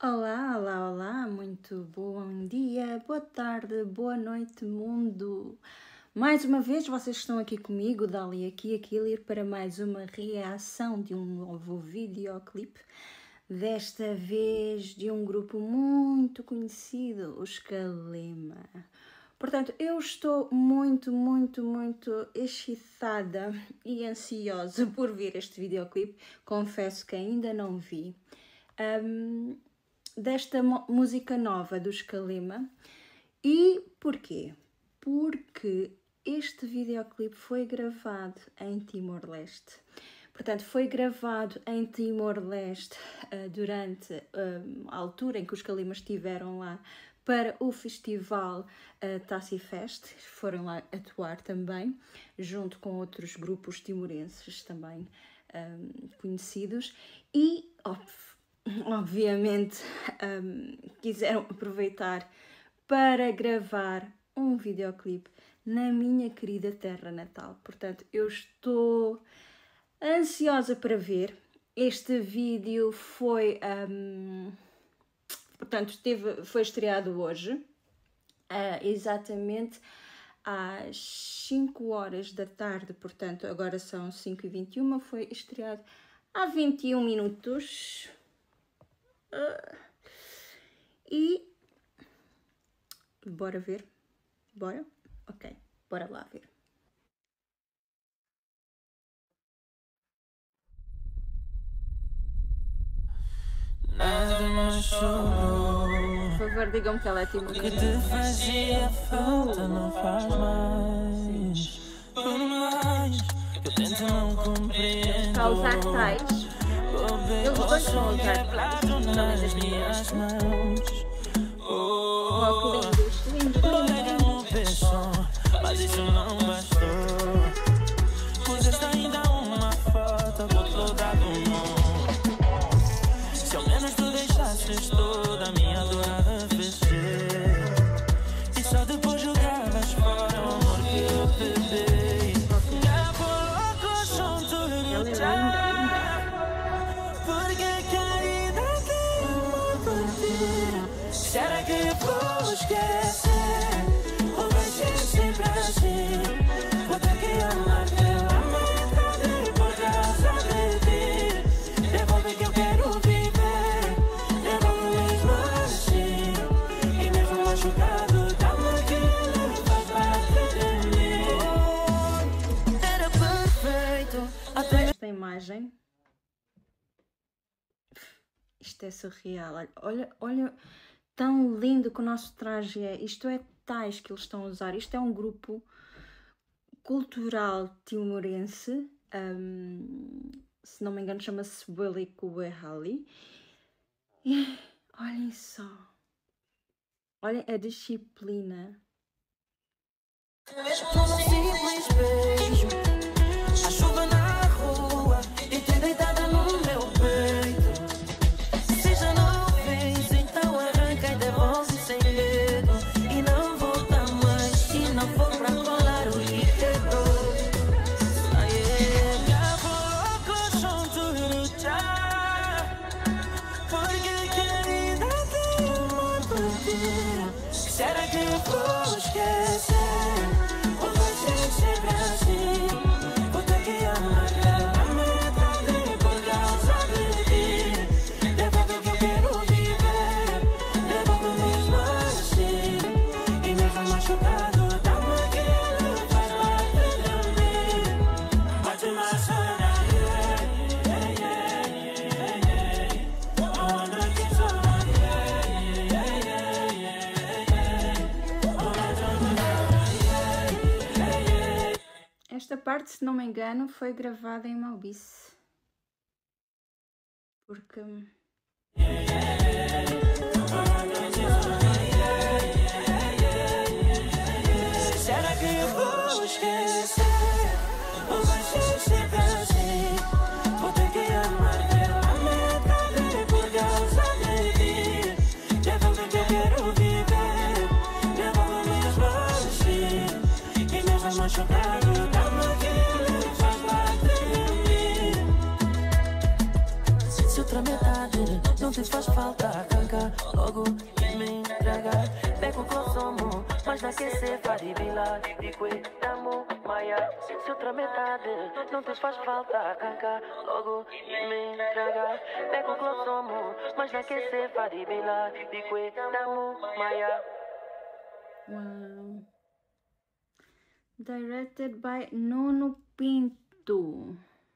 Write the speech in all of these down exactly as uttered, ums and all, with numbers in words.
Olá, olá, olá, muito bom dia, boa tarde, boa noite, mundo. Mais uma vez vocês estão aqui comigo, Dali aqui, Aquiller, para mais uma reação de um novo videoclipe. Desta vez de um grupo muito conhecido, os Kalema. Portanto, eu estou muito, muito, muito excitada e ansiosa por ver este videoclipe. Confesso que ainda não vi. Um, desta música nova dos Kalema. E porquê? Porque este videoclipe foi gravado em Timor-Leste. Portanto, foi gravado em Timor-Leste uh, durante uh, a altura em que os Kalema estiveram lá para o festival uh, Tassifest. Foram lá atuar também, junto com outros grupos timorenses também um, conhecidos. E, óbvio, obviamente, um, quiseram aproveitar para gravar um videoclipe na minha querida terra natal. Portanto, eu estou ansiosa para ver. Este vídeo foi, um, portanto, teve, foi estreado hoje, uh, exatamente às cinco horas da tarde, portanto, agora são cinco e vinte e uma, foi estreado há vinte e um minutos. Uh, e bora ver? Bora? Ok, bora lá ver. Nada mais chorou. Por favor, digam que ela é tipo O que te fazia falta não faz mais. Por mais que eu tento não compreender. a usar tais. Eles dois vão usar tais. Também das minhas mãos. Oh, que lindos, lindos, lindos. Mas isso não bastou. Puseste ainda uma foto do outro lado do mundo. Se ao menos tu deixasses toda a minha adorada vencer. E só depois jogavas fora o amor que eu te dei. Já coloco junto no chá. Porque querida tem amor por ti. Será que eu vou esquecer? Ou vai ser sempre assim? Vou ter que amar pela metade por causa de ti. Devolve que eu quero viver. Devolve mesmo assim. E mesmo machucado, dá-me aquilo que faz parte de mim. Era perfeito até esta imagem. Isto é surreal. Olha, olha, tão lindo que o nosso traje é. Isto é tais que eles estão a usar. Isto é um grupo cultural timorense. Um, se não me engano, chama-se Willy Kuehali. E olhem só. Olhem a disciplina. Mesmo num simples beijo, a chuva na rua e te deitada no meu peito. Se já não vens, então arranca e devolve sem medo. E não volta mais, se não for pra colar o que quebrou. Já coloco junto no chá. Porque querida tem amor por ti. Será que eu vou esquecer? Ou vai ser sempre assim? Vou ter que amar pela metade por causa de ti. Devolve que eu quero viver. Devolve mesmo assim. E mesmo machucado, dá-me aquilo que faz parte de mim. Bate mais sana. Não anda aqui só. Esta parte, se não me engano, foi gravada em Malbice. Porque... Será que eu vou esquecer? Ou vai ser sempre assim? Vou ter que amar pela metade por causa de ti. Devolve que eu quero viver. Devolve mesmo assim. E mesmo machucado, dá-me aquilo que faz parte de mim. Se outra metade não te faz falta. canca, logo e me entrega. Pego o consumo, mas na que se faribila. Dique, damo, maia. Se outra metade não te faz falta, canca, logo e me entrega. Pego o consumo, mas na que se faribila. Dique, damo, maia. Wow. Directed by Nuno Pinto.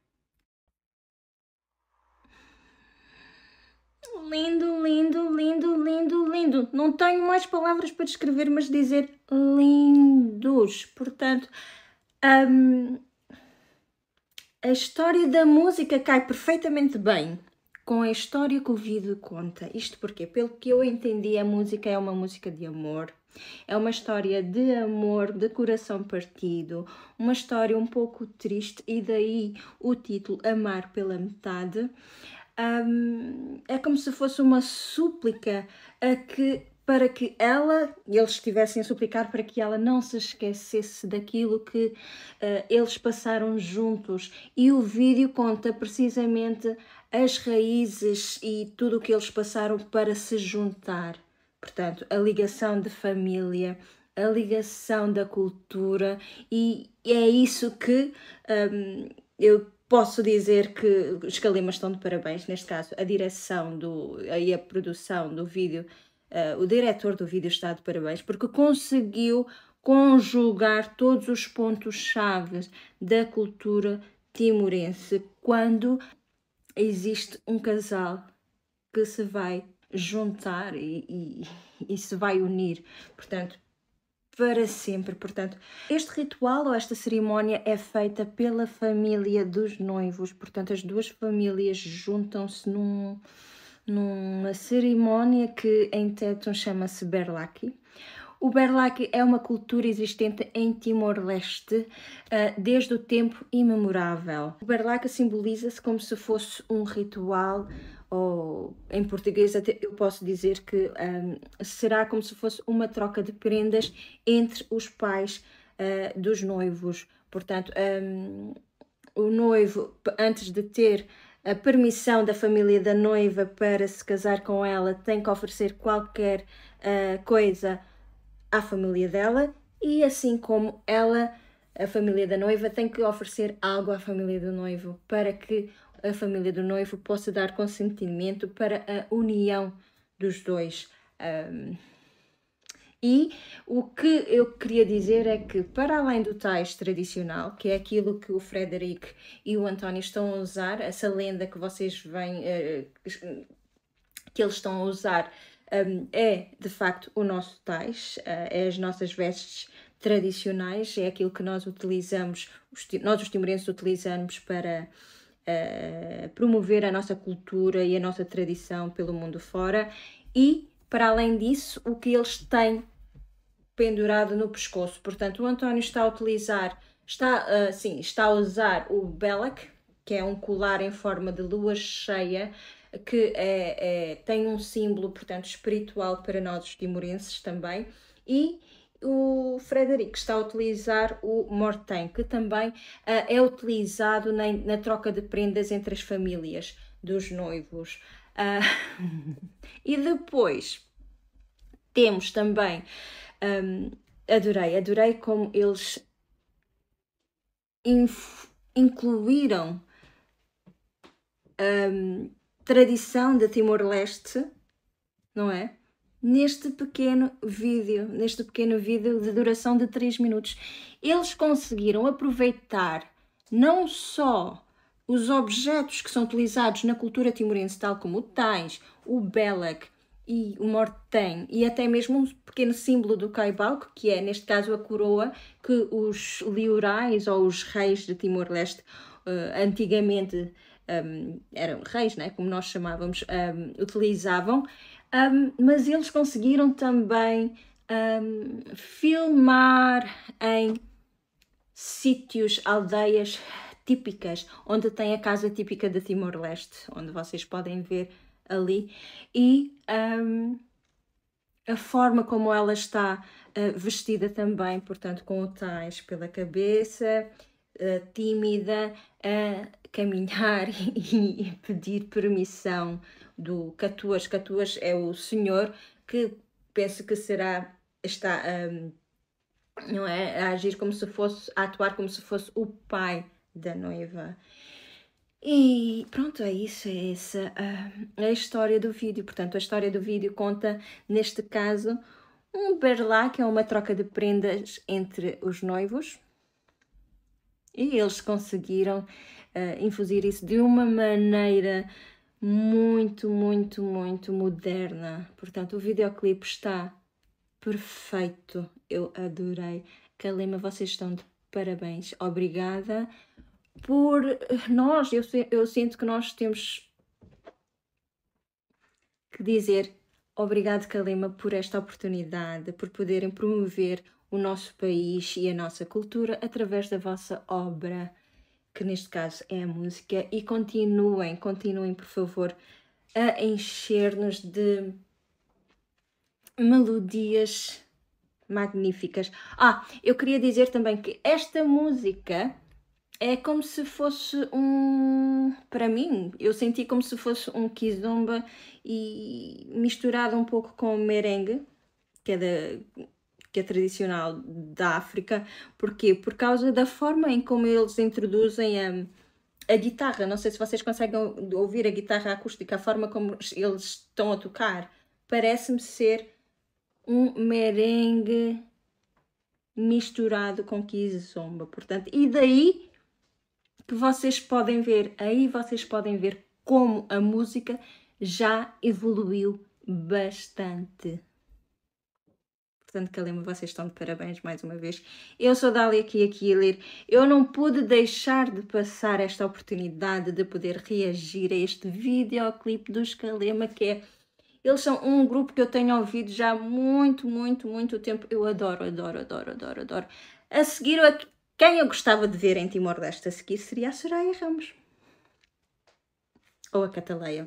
Lindo, lindo, lindo, lindo, lindo. Não tenho mais palavras para descrever, mas dizer lindos. Portanto, um, a história da música cai perfeitamente bem com a história que o vídeo conta. Isto porque, pelo que eu entendi, a música é uma música de amor. É uma história de amor, de coração partido, uma história um pouco triste, e daí o título Amar pela Metade. Um, é como se fosse uma súplica a que, para que ela, eles estivessem a suplicar para que ela não se esquecesse daquilo que uh, eles passaram juntos. E o vídeo conta precisamente as raízes e tudo o que eles passaram para se juntar. Portanto, a ligação de família, a ligação da cultura, e é isso que um, eu posso dizer que os Calimas estão de parabéns. Neste caso, a direção do, e a produção do vídeo, uh, o diretor do vídeo está de parabéns, porque conseguiu conjugar todos os pontos-chave da cultura timorense quando existe um casal que se vai juntar e, e, e se vai unir, portanto, para sempre. Portanto, este ritual ou esta cerimónia é feita pela família dos noivos, portanto, as duas famílias juntam-se num, numa cerimónia que em Tétun chama-se Berlaki. O Berlaki é uma cultura existente em Timor-Leste uh, desde o tempo imemorável. O Berlaki simboliza-se como se fosse um ritual, ou em português até eu posso dizer que um, será como se fosse uma troca de prendas entre os pais uh, dos noivos. Portanto, um, o noivo, antes de ter a permissão da família da noiva para se casar com ela, tem que oferecer qualquer uh, coisa à família dela, e assim como ela, a família da noiva, tem que oferecer algo à família do noivo para que a família do noivo possa dar consentimento para a união dos dois. Um, e o que eu queria dizer é que, para além do tais tradicional, que é aquilo que o Frederico e o António estão a usar, essa lenda que vocês veem, uh, que eles estão a usar, um, é de facto o nosso tais, uh, é as nossas vestes tradicionais, é aquilo que nós utilizamos, os, nós os timorenses utilizamos para Uh, promover a nossa cultura e a nossa tradição pelo mundo fora. E, para além disso, o que eles têm pendurado no pescoço. Portanto, o António está a utilizar, está, uh, sim, está a usar o Belak, que é um colar em forma de lua cheia, que é, é, tem um símbolo, portanto, espiritual para nós os timorenses também. E o Frederico está a utilizar o Mortem, que também uh, é utilizado na, na troca de prendas entre as famílias dos noivos. Uh, e depois temos também, um, adorei, adorei como eles incluíram um, tradição de Timor-Leste, não é? Neste pequeno vídeo, neste pequeno vídeo de duração de três minutos. Eles conseguiram aproveitar não só os objetos que são utilizados na cultura timorense, tal como o tais, o Belak e o Mortem, e até mesmo um pequeno símbolo do Caibau, que é, neste caso, a coroa que os liorais ou os reis de Timor-Leste uh, antigamente um, eram reis, né, como nós chamávamos, um, utilizavam. Um, mas eles conseguiram também um, filmar em sítios, aldeias típicas, onde tem a casa típica de Timor-Leste, onde vocês podem ver ali, e um, a forma como ela está uh, vestida também, portanto, com o tais pela cabeça, uh, tímida a caminhar e, e pedir permissão do Catuas. Catuas é o senhor que penso que será, está um, não é, a agir como se fosse, a atuar como se fosse o pai da noiva. E pronto, é isso, é essa uh, a história do vídeo. Portanto, a história do vídeo conta, neste caso, um berlá, que é uma troca de prendas entre os noivos. E eles conseguiram uh, infusir isso de uma maneira muito, muito, muito moderna. Portanto, o videoclipe está perfeito. Eu adorei. Kalema, vocês estão de parabéns. Obrigada por nós. Eu, eu sinto que nós temos que dizer obrigado, Kalema, por esta oportunidade, por poderem promover o nosso país e a nossa cultura através da vossa obra, que neste caso é a música, e continuem, continuem, por favor, a encher-nos de melodias magníficas. Ah, eu queria dizer também que esta música é como se fosse um... Para mim, eu senti como se fosse um kizomba e misturado um pouco com merengue, que é da... que é tradicional da África. Porquê? Por causa da forma em como eles introduzem a, a guitarra. Não sei se vocês conseguem ouvir a guitarra acústica, a forma como eles estão a tocar. Parece-me ser um merengue misturado com kizomba. Portanto, e daí que vocês podem ver, aí vocês podem ver como a música já evoluiu bastante. Portanto, Kalema, vocês estão de parabéns mais uma vez. Eu sou Dália aqui, aqui a ler. Eu não pude deixar de passar esta oportunidade de poder reagir a este videoclipe dos Kalema, que é... Eles são um grupo que eu tenho ouvido já há muito, muito, muito tempo. Eu adoro, adoro, adoro, adoro, adoro. A seguir, quem eu gostava de ver em Timor-Leste a seguir seria a Soraya Ramos. Ou a Cataleia.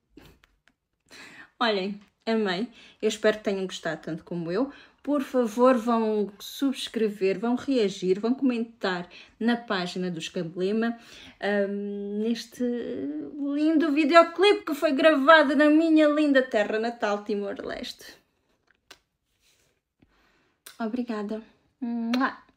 Olhem, amei. Eu espero que tenham gostado tanto como eu. Por favor, vão subscrever, vão reagir, vão comentar na página dos Kalema um, neste lindo videoclipe que foi gravado na minha linda terra natal, Timor-Leste. Obrigada. Mua.